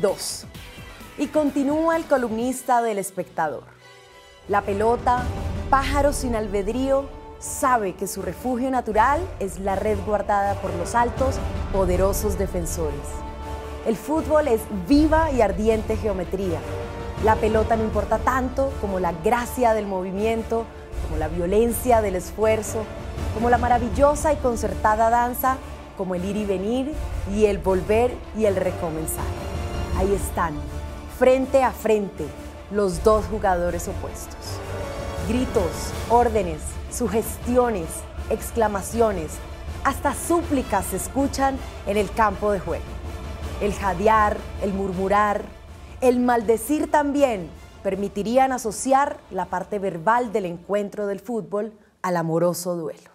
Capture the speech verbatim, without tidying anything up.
dos. Y continúa el columnista del Espectador. La pelota, pájaro sin albedrío, sabe que su refugio natural es la red guardada por los altos, poderosos defensores. El fútbol es viva y ardiente geometría. La pelota no importa tanto como la gracia del movimiento, como la violencia del esfuerzo, como la maravillosa y concertada danza, como el ir y venir y el volver y el recomenzar. Ahí están, frente a frente, los dos jugadores opuestos. Gritos, órdenes, sugestiones, exclamaciones, hasta súplicas se escuchan en el campo de juego. El jadear, el murmurar, el maldecir también permitirían asociar la parte verbal del encuentro del fútbol al amoroso duelo.